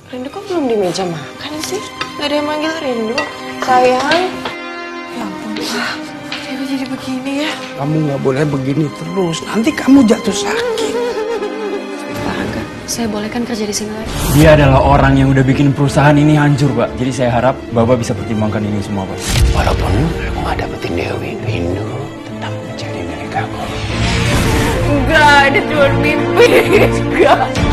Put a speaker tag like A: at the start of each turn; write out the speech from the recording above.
A: Rindu kok belum di meja makan sih? Gak ada yang manggil Rindu. Sayang. Ya ampun, Pak. Dewi jadi begini ya?
B: Kamu nggak boleh begini terus. Nanti kamu jatuh sakit.
A: Pak Rangga, saya boleh kan kerja di sini lagi?
C: Dia adalah orang yang udah bikin perusahaan ini hancur, Pak. Jadi saya harap Bapak bisa pertimbangkan ini semua, Pak.
B: Walaupun aku nggak dapetin Dewi, Rindu tetap menjadi milik aku.
A: Enggak, itu cuma mimpi. Enggak.